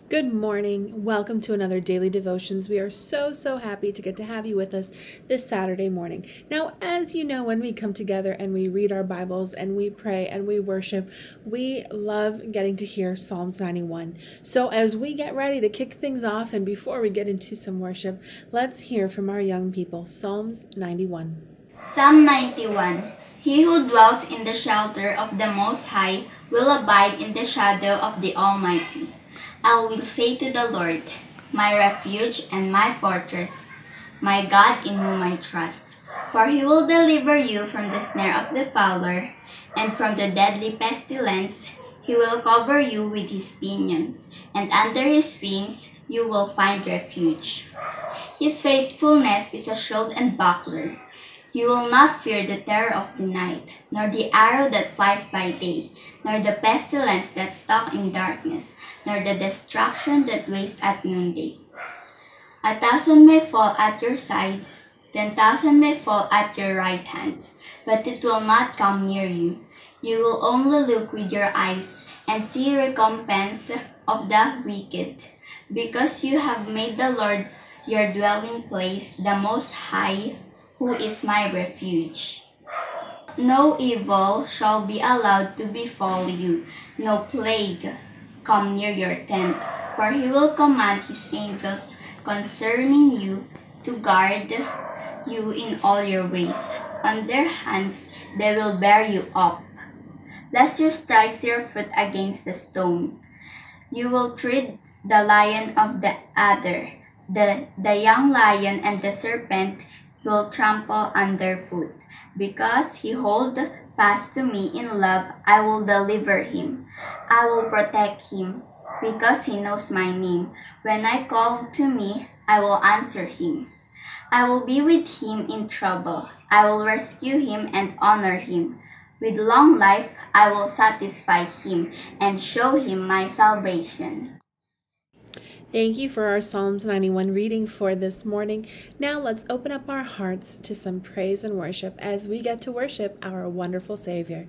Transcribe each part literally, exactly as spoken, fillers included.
Good morning. Welcome to another Daily Devotions. We are so, so happy to get to have you with us this Saturday morning. Now, as you know, when we come together and we read our Bibles and we pray and we worship, we love getting to hear Psalms ninety-one. So as we get ready to kick things off and before we get into some worship, let's hear from our young people. Psalms ninety-one. Psalm ninety-one. He who dwells in the shelter of the Most High will abide in the shadow of the Almighty. I will say to the Lord, my refuge and my fortress, my God in whom I trust. For he will deliver you from the snare of the fowler, and from the deadly pestilence. He will cover you with his pinions, and under his wings you will find refuge. His faithfulness is a shield and buckler. You will not fear the terror of the night, nor the arrow that flies by day, nor the pestilence that stalks in darkness, nor the destruction that wastes at noonday. A thousand may fall at your side, ten thousand may fall at your right hand, but it will not come near you. You will only look with your eyes and see recompense of the wicked, because you have made the Lord your dwelling place, the Most High, who is my refuge. No evil shall be allowed to befall you, no plague come near your tent, for he will command his angels concerning you to guard you in all your ways. On their hands they will bear you up, lest you strike your foot against a stone. You will tread the lion of the adder, the, the young lion and the serpent will trample underfoot. Because he hold fast to me in love, I will deliver him. I will protect him, because he knows my name. When I call to me, I will answer him. I will be with him in trouble. I will rescue him and honor him. With long life, I will satisfy him and show him my salvation. Thank you for our Psalms ninety-one reading for this morning. Now let's open up our hearts to some praise and worship as we get to worship our wonderful Savior.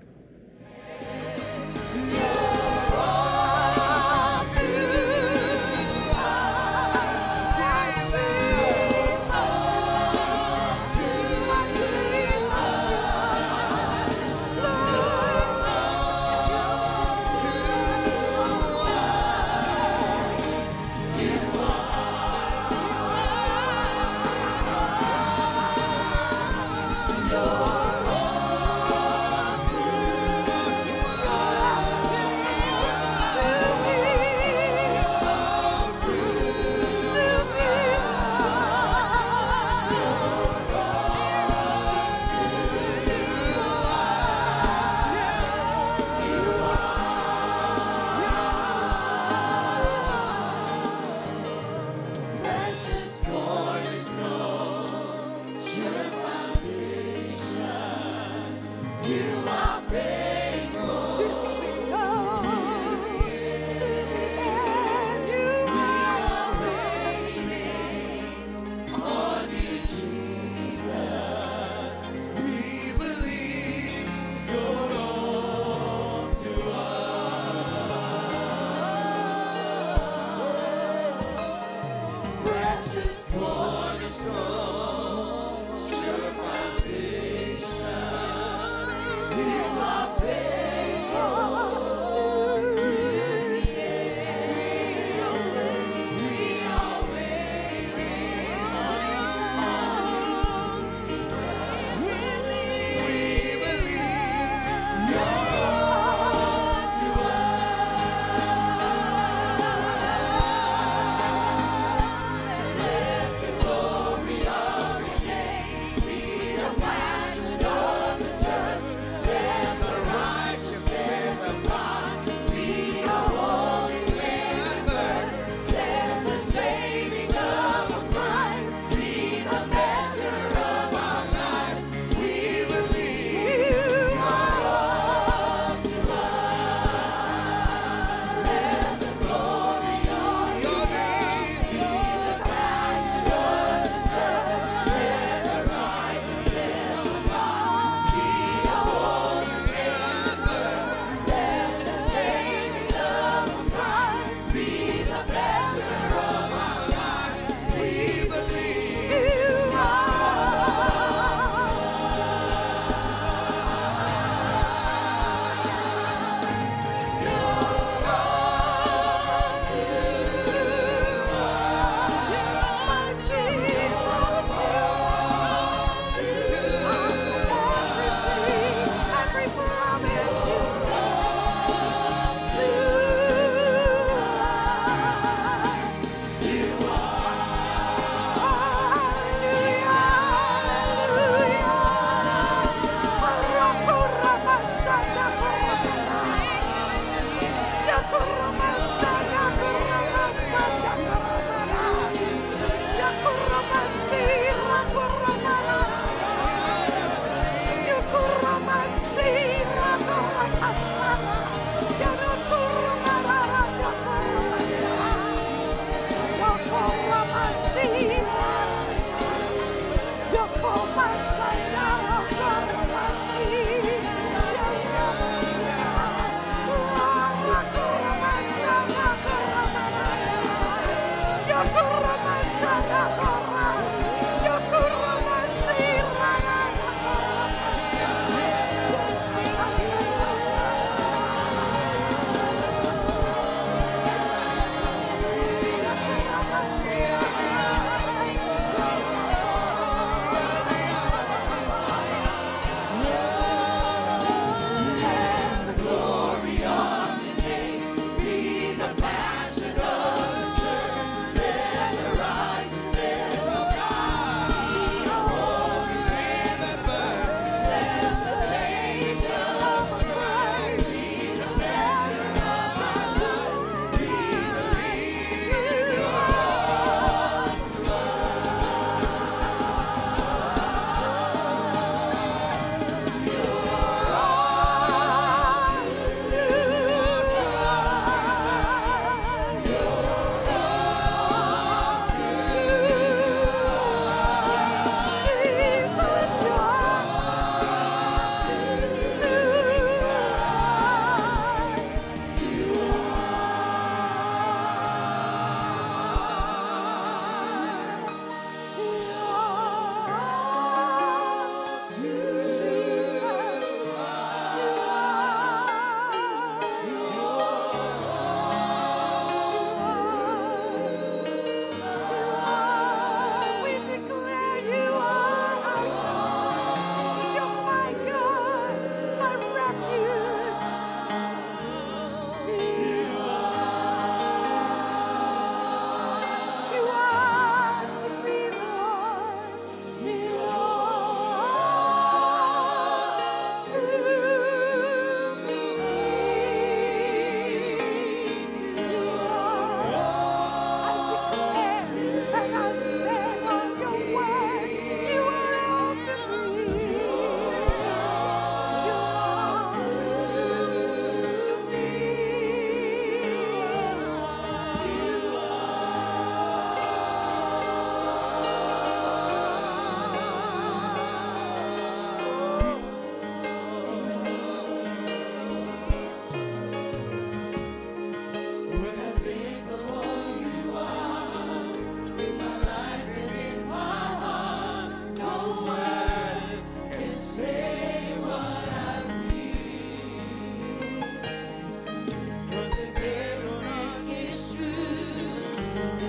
Glory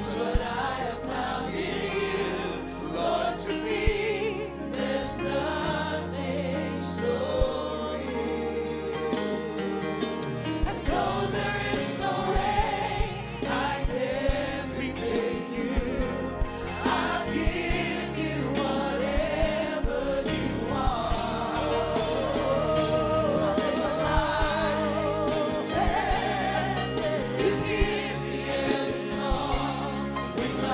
With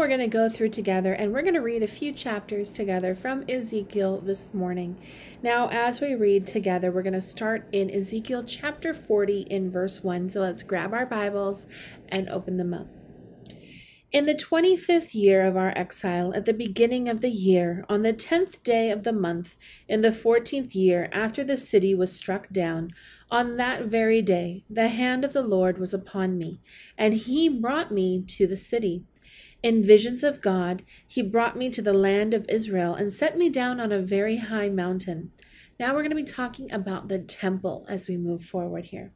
we're going to go through together, and we're going to read a few chapters together from Ezekiel this morning. Now, as we read together, we're going to start in Ezekiel chapter forty in verse one. So let's grab our Bibles and open them up. In the twenty-fifth year of our exile, at the beginning of the year, on the tenth day of the month, in the fourteenth year after the city was struck down, on that very day, the hand of the Lord was upon me, and he brought me to the city. In visions of God, he brought me to the land of Israel and set me down on a very high mountain. Now we're going to be talking about the temple as we move forward here.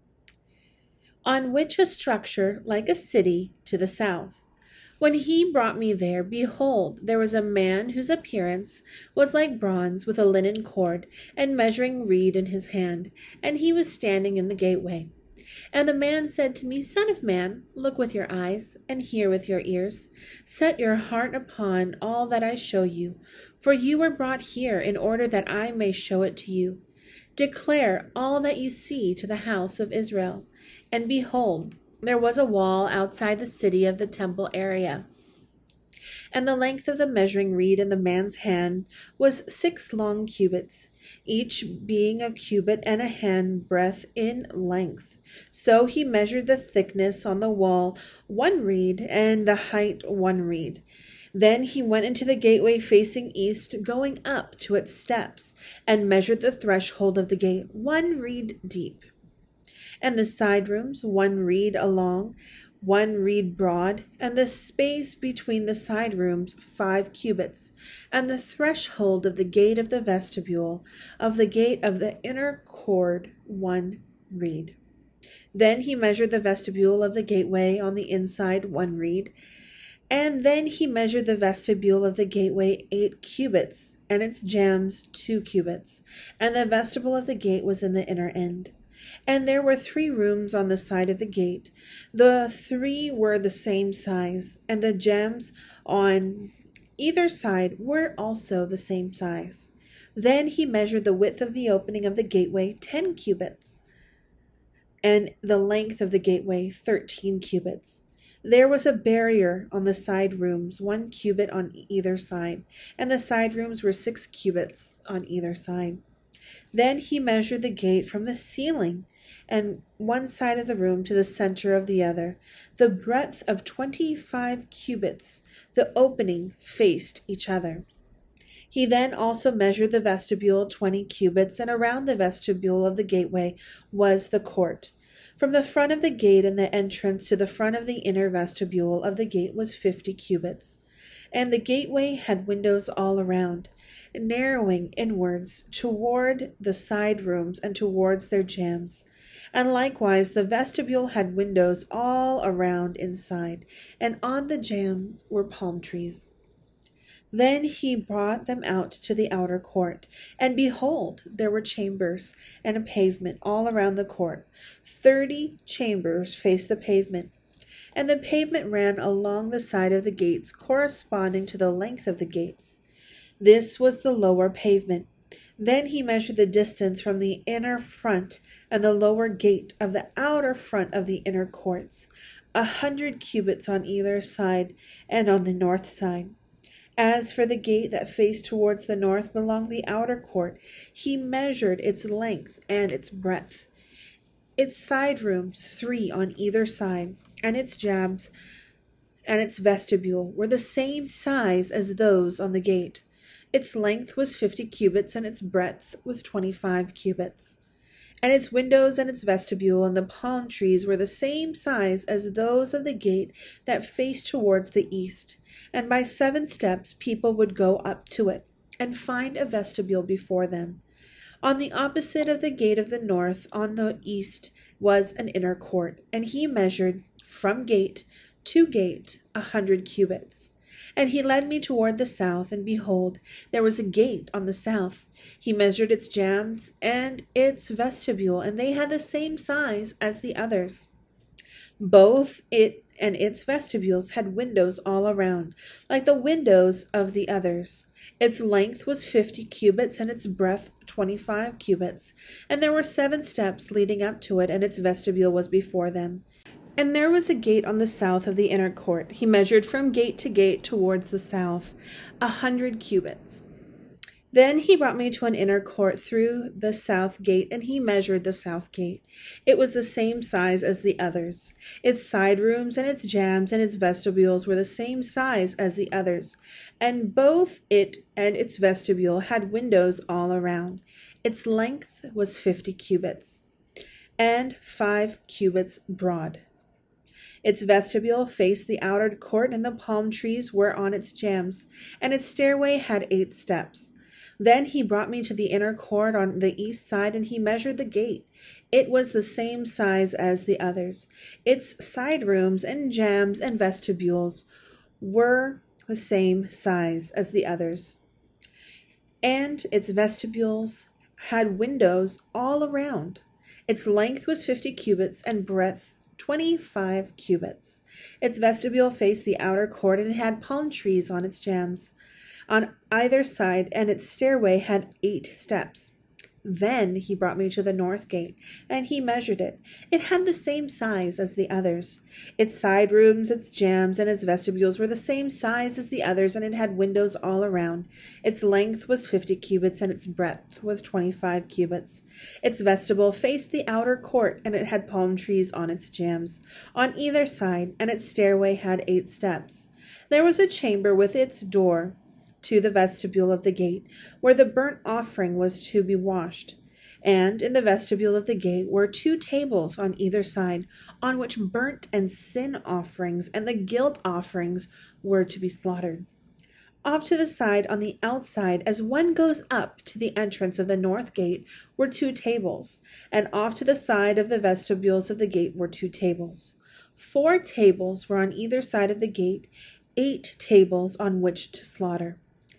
On which a structure like a city to the south. When he brought me there, behold, there was a man whose appearance was like bronze, with a linen cord and measuring reed in his hand, and he was standing in the gateway. And the man said to me, Son of man, look with your eyes, and hear with your ears. Set your heart upon all that I show you, for you were brought here in order that I may show it to you. Declare all that you see to the house of Israel. And behold, there was a wall outside the city of the temple area, and the length of the measuring reed in the man's hand was six long cubits, each being a cubit and a hand breadth in length. So he measured the thickness on the wall one reed, and the height one reed. Then he went into the gateway facing east, going up to its steps, and measured the threshold of the gate one reed deep. And the side rooms, one reed along, one reed broad, and the space between the side rooms five cubits, and the threshold of the gate of the vestibule, of the gate of the inner court, one reed. Then he measured the vestibule of the gateway on the inside, one reed, and then he measured the vestibule of the gateway eight cubits, and its jambs two cubits, and the vestibule of the gate was in the inner end. And there were three rooms on the side of the gate. The three were the same size, and the jambs on either side were also the same size. Then he measured the width of the opening of the gateway, ten cubits, and the length of the gateway, thirteen cubits. There was a barrier on the side rooms, one cubit on either side, and the side rooms were six cubits on either side. Then he measured the gate from the ceiling and one side of the room to the center of the other, the breadth of twenty-five cubits. The opening faced each other. He then also measured the vestibule twenty cubits, and around the vestibule of the gateway was the court. From the front of the gate and the entrance to the front of the inner vestibule of the gate was fifty cubits. And the gateway had windows all around, narrowing inwards toward the side rooms and towards their jambs. And likewise the vestibule had windows all around inside, and on the jambs were palm trees. Then he brought them out to the outer court, and behold, there were chambers and a pavement all around the court. Thirty chambers faced the pavement, and the pavement ran along the side of the gates, corresponding to the length of the gates. This was the lower pavement. Then he measured the distance from the inner front and the lower gate of the outer front of the inner courts, a hundred cubits on either side and on the north side. As for the gate that faced towards the north belonged the outer court, he measured its length and its breadth. Its side rooms, three on either side, and its jambs and its vestibule were the same size as those on the gate. Its length was fifty cubits, and its breadth was twenty-five cubits. And its windows and its vestibule and the palm trees were the same size as those of the gate that faced towards the east. And by seven steps people would go up to it, and find a vestibule before them. On the opposite of the gate of the north, on the east, was an inner court, and he measured from gate to gate a hundred cubits. And he led me toward the south, and behold, there was a gate on the south. He measured its jambs and its vestibule, and they had the same size as the others. Both it and its vestibules had windows all around, like the windows of the others. Its length was fifty cubits, and its breadth twenty-five cubits. And there were seven steps leading up to it, and its vestibule was before them. And there was a gate on the south of the inner court. He measured from gate to gate towards the south, a hundred cubits. Then he brought me to an inner court through the south gate, and he measured the south gate. It was the same size as the others. Its side rooms and its jambs and its vestibules were the same size as the others, and both it and its vestibule had windows all around. Its length was fifty cubits, and five cubits broad. Its vestibule faced the outer court, and the palm trees were on its jambs, and its stairway had eight steps. Then he brought me to the inner court on the east side, and he measured the gate. It was the same size as the others. Its side rooms and jambs and vestibules were the same size as the others, and its vestibules had windows all around. Its length was fifty cubits, and breadth twenty-five cubits. Its vestibule faced the outer court, and it had palm trees on its jambs on either side, and its stairway had eight steps. Then he brought me to the north gate, and he measured it. It had the same size as the others. Its side rooms, its jambs, and its vestibules were the same size as the others, and it had windows all around. Its length was fifty cubits, and its breadth was twenty-five cubits. Its vestibule faced the outer court, and it had palm trees on its jambs on either side, and its stairway had eight steps. There was a chamber with its door to the vestibule of the gate, where the burnt offering was to be washed. And in the vestibule of the gate were two tables on either side, on which burnt and sin offerings and the guilt offerings were to be slaughtered. Off to the side on the outside, as one goes up to the entrance of the north gate, were two tables, and off to the side of the vestibules of the gate were two tables. Four tables were on either side of the gate, eight tables on which to slaughter.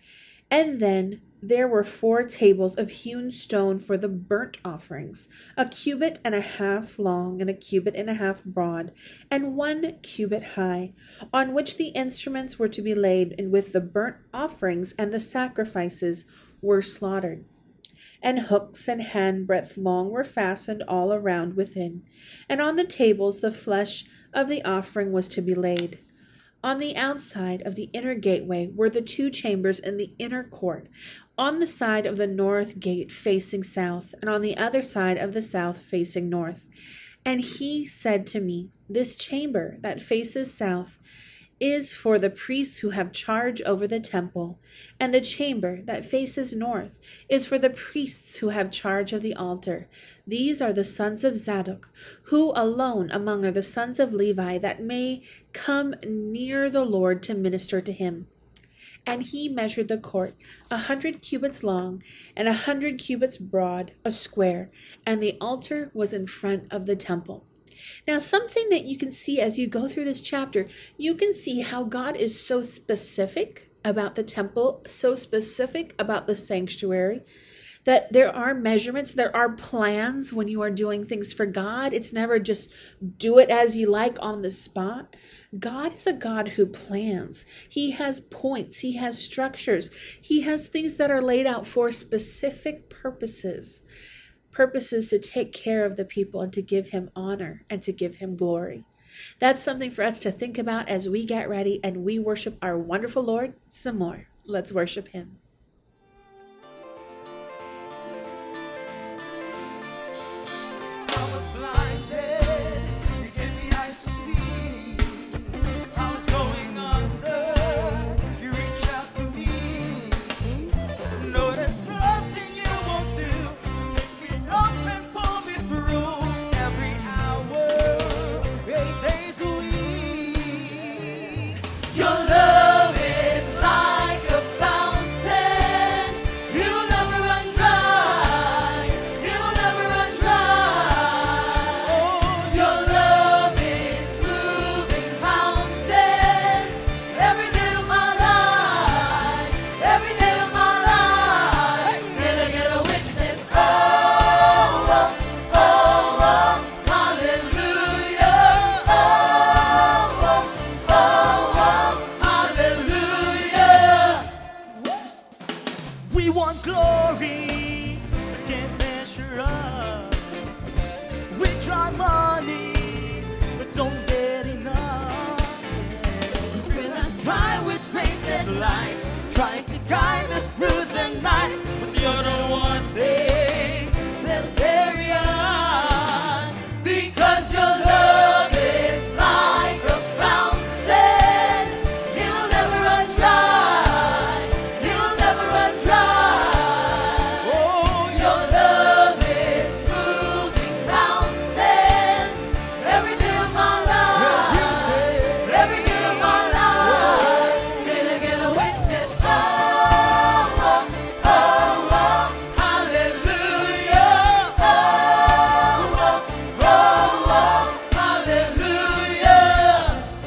And then there were four tables of hewn stone for the burnt offerings, a cubit and a half long and a cubit and a half broad, and one cubit high, on which the instruments were to be laid, and with the burnt offerings and the sacrifices were slaughtered. And hooks and handbreadth long were fastened all around within, and on the tables the flesh of the offering was to be laid. On the outside of the inner gateway were the two chambers in the inner court, on the side of the north gate facing south, and on the other side of the south facing north. And he said to me, "This chamber that faces south is for the priests who have charge over the temple, and the chamber that faces north is for the priests who have charge of the altar. These are the sons of Zadok, who alone among are the sons of Levi, that may come near the Lord to minister to him." And he measured the court, a hundred cubits long, and a hundred cubits broad, a square, and the altar was in front of the temple. Now, something that you can see as you go through this chapter, you can see how God is so specific about the temple, so specific about the sanctuary, that there are measurements, there are plans when you are doing things for God. It's never just do it as you like on the spot. God is a God who plans. He has points. He has structures. He has things that are laid out for specific purposes. Purposes to take care of the people and to give him honor and to give him glory. That's something for us to think about as we get ready and we worship our wonderful Lord some more. Let's worship him. I was blinded, you gave me eyes to see. I was going under, you reached out to me. No, there's nothing you won't do to pick me up and pull me through every hour, eight days a week. Your love is like a fountain, you'll never run dry, you'll never run dry. lights, trying to guide us through the night. But you're the one thing that'll carry us, because your love is like a fountain. It'll never run dry. It'll never run dry. Oh, your love is moving mountains every day of my life. Every day of my life. Can I get a witness? Oh, oh, oh, oh, hallelujah. Oh, oh, oh, oh, hallelujah.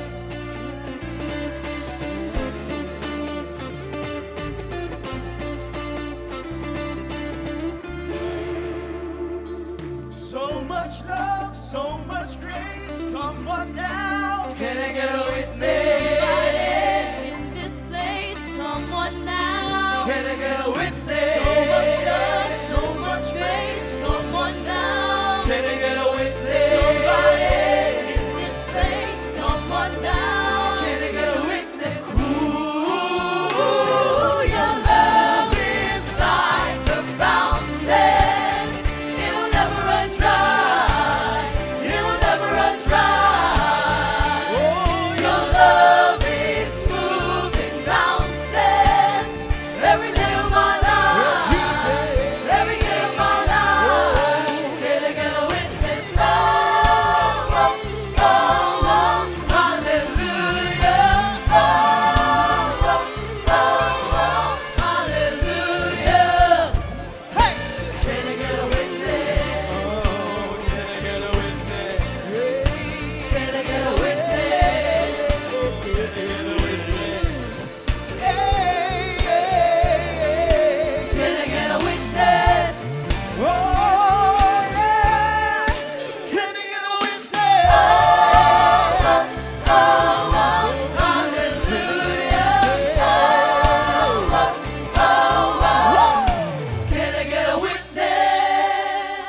So much love, so much grace. Come on now. Can I get a witness? In this place, come on now. Can I get a witness? So much love, so much grace, come on now. Can I get a witness? Somebody in this place, come on now. Can I get a witness? Ooh, your love is like a fountain. It will never run dry. It will never run dry. Your love is moving mountains every day of my life. Every day of my life. Can I get a witness? Oh, oh, oh, oh, Hallelujah. oh, oh, oh, oh, Hallelujah. Hey! Can I get a witness? Oh, can I get a witness? Can I get a witness? Oh, can I get a witness? Hey, hey, Can I get a witness? oh, yeah. Can I get a witness? Oh, oh, oh, hallelujah. Oh, oh, oh, oh. Can I get a witness?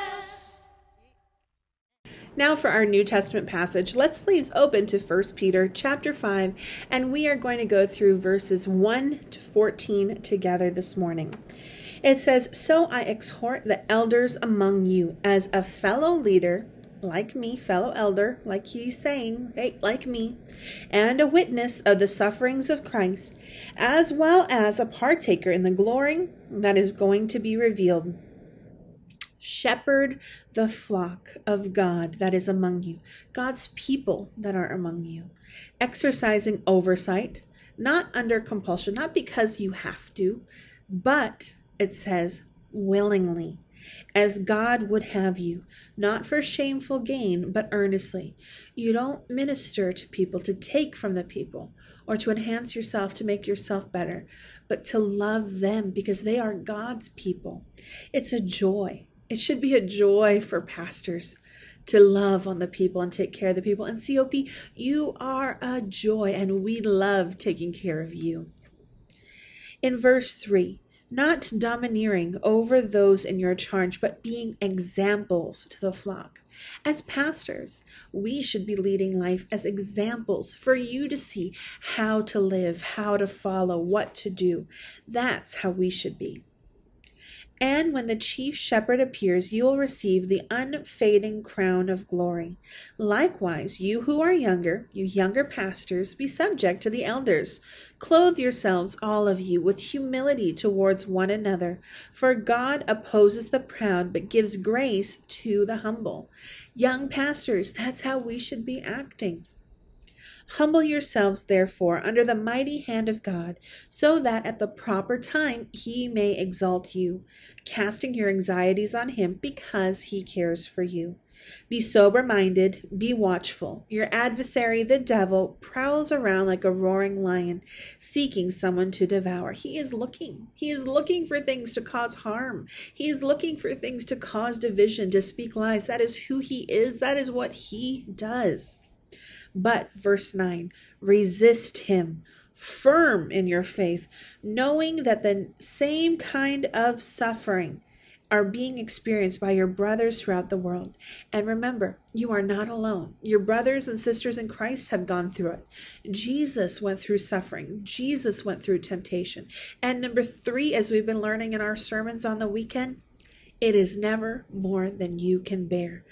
Now for our New Testament passage, let's please open to First Peter chapter five, and we are going to go through verses one to fourteen together this morning. It says, "So I exhort the elders among you as a fellow leader," like me, fellow elder, like he's saying, hey, like me, "and a witness of the sufferings of Christ, as well as a partaker in the glory that is going to be revealed. Shepherd the flock of God that is among you," God's people that are among you, "exercising oversight, not under compulsion," not because you have to, but it says willingly, "as God would have you, not for shameful gain, but earnestly." You don't minister to people to take from the people or to enhance yourself to make yourself better, but to love them because they are God's people. It's a joy. It should be a joy for pastors to love on the people and take care of the people. And C O P, you are a joy, and we love taking care of you. In verse three, "Not domineering over those in your charge, but being examples to the flock." As pastors, we should be leading life as examples for you to see how to live, how to follow, what to do. That's how we should be. "And when the chief shepherd appears, you will receive the unfading crown of glory. Likewise, you who are younger, you younger pastors, be subject to the elders. Clothe yourselves, all of you, with humility towards one another. For God opposes the proud, but gives grace to the humble." Young pastors, that's how we should be acting. "Humble yourselves, therefore, under the mighty hand of God, so that at the proper time he may exalt you, casting your anxieties on him because he cares for you. Be sober-minded, be watchful. Your adversary, the devil, prowls around like a roaring lion, seeking someone to devour." He is looking. He is looking for things to cause harm. He is looking for things to cause division, to speak lies. That is who he is. That is what he does. But, verse nine, "Resist him, firm in your faith, knowing that the same kind of suffering are being experienced by your brothers throughout the world. And remember, you are not alone. Your brothers and sisters in Christ have gone through it. Jesus went through suffering. Jesus went through temptation. And number three, as we've been learning in our sermons on the weekend, it is never more than you can bear.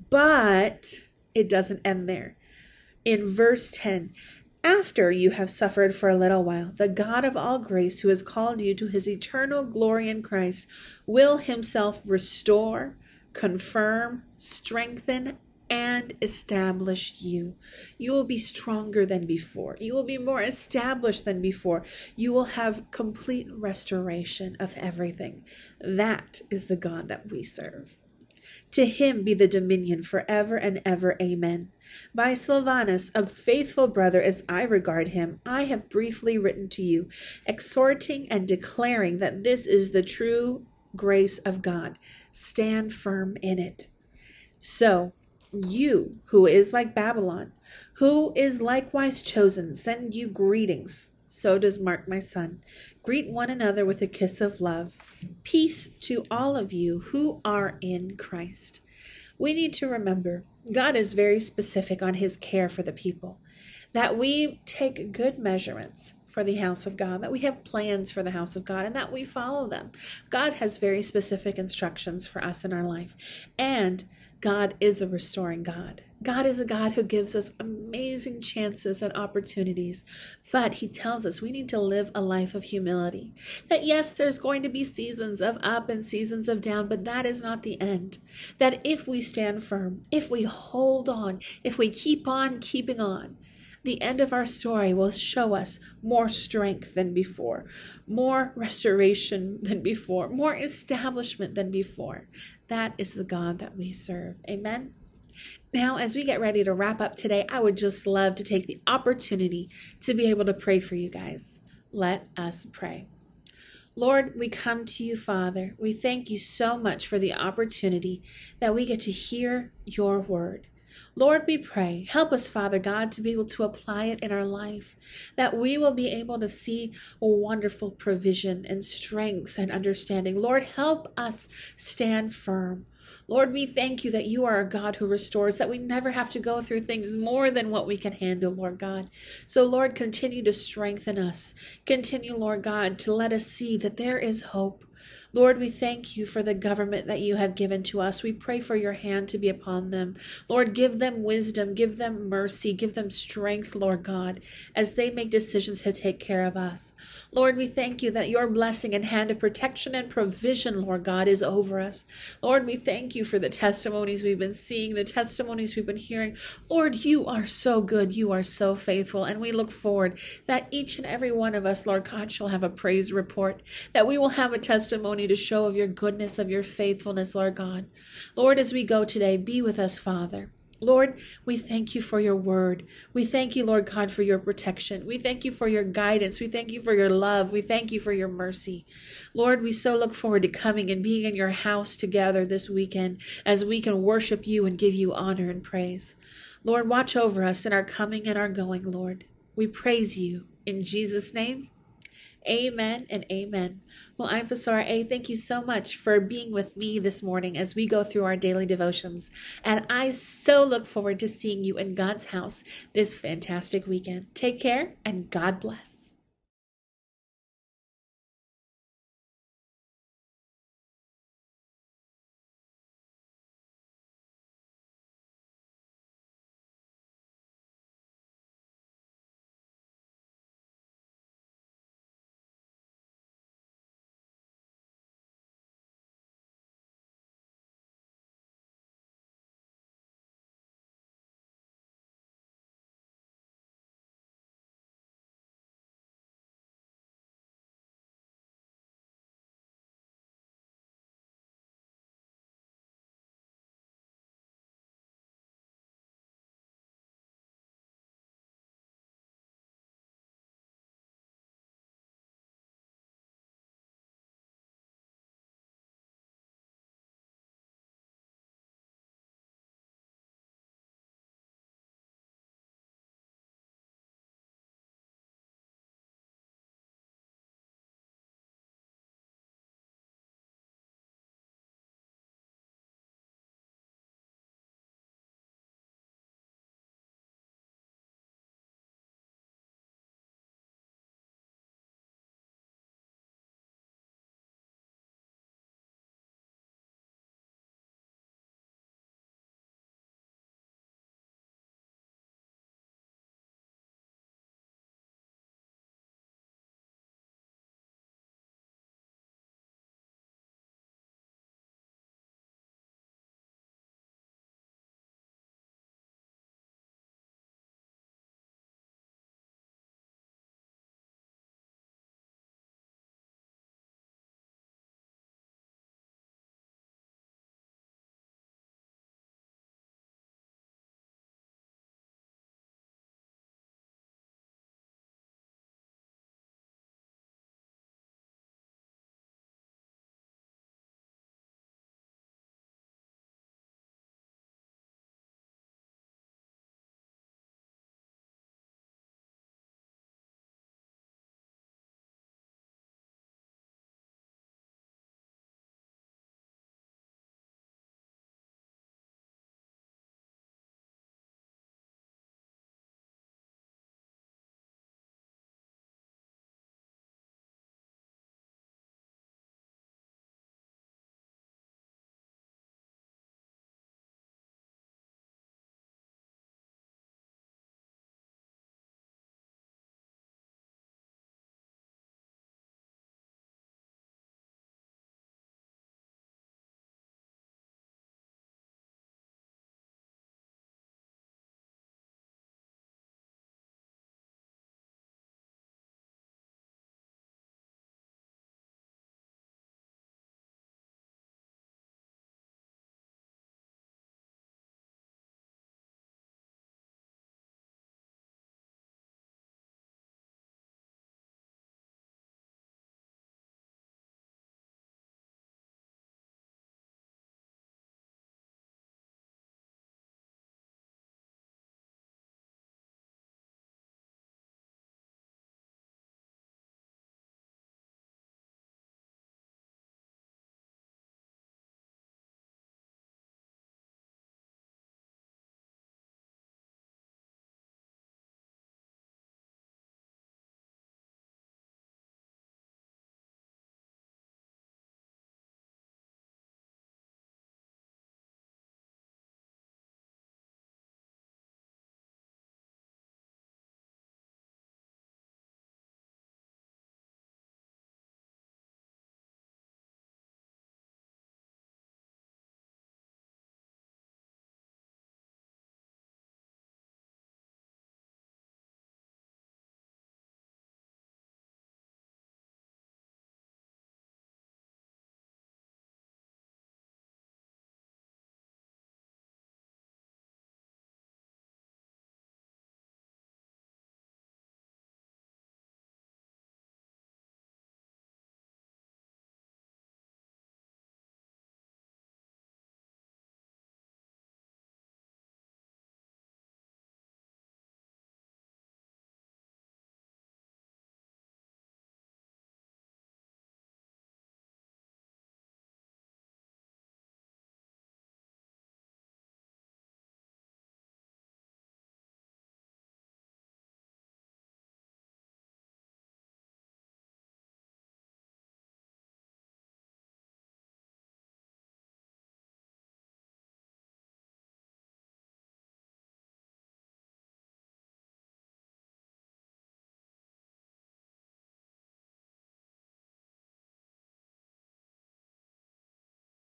But it doesn't end there. In verse ten, after you have suffered for a little while, the God of all grace, who has called you to his eternal glory in Christ, will himself restore, confirm, strengthen, and establish you. You will be stronger than before. You will be more established than before. You will have complete restoration of everything. That is the God that we serve. To him be the dominion forever and ever. Amen. By Silvanus, a faithful brother as I regard him, I have briefly written to you, exhorting and declaring that this is the true grace of God. Stand firm in it. So, you, who is like Babylon, who is likewise chosen, send you greetings. So does Mark, my son. Greet one another with a kiss of love. Peace to all of you who are in Christ. We need to remember, God is very specific on his care for the people, that we take good measurements for the house of God, that we have plans for the house of God, and that we follow them. God has very specific instructions for us in our life, and God is a restoring God. God is a God who gives us amazing chances and opportunities, but he tells us we need to live a life of humility. That yes, there's going to be seasons of up and seasons of down, but that is not the end. That if we stand firm, if we hold on, if we keep on keeping on, the end of our story will show us more strength than before, more restoration than before, more establishment than before. That is the God that we serve. Amen. Now, as we get ready to wrap up today, I would just love to take the opportunity to be able to pray for you guys. Let us pray. Lord, we come to you, Father. We thank you so much for the opportunity that we get to hear your word. Lord, we pray, help us, Father God, to be able to apply it in our life, that we will be able to see a wonderful provision and strength and understanding. Lord, help us stand firm. Lord, we thank you that you are a God who restores, that we never have to go through things more than what we can handle, Lord God. So, Lord, continue to strengthen us. Continue, Lord God, to let us see that there is hope. Lord, we thank you for the government that you have given to us. We pray for your hand to be upon them. Lord, give them wisdom, give them mercy, give them strength, Lord God, as they make decisions to take care of us. Lord, we thank you that your blessing and hand of protection and provision, Lord God, is over us. Lord, we thank you for the testimonies we've been seeing, the testimonies we've been hearing. Lord, you are so good. You are so faithful. And we look forward that each and every one of us, Lord God, shall have a praise report, that we will have a testimony to show of your goodness, of your faithfulness, Lord God. Lord, as we go today, be with us, Father. Lord, we thank you for your word. We thank you, Lord God, for your protection. We thank you for your guidance. We thank you for your love. We thank you for your mercy. Lord, we so look forward to coming and being in your house together this weekend as we can worship you and give you honor and praise. Lord, watch over us in our coming and our going, Lord. We praise you in Jesus' name. Amen and amen. Well, I'm Pastora A. Thank you so much for being with me this morning as we go through our daily devotions. And I so look forward to seeing you in God's house this fantastic weekend. Take care and God bless.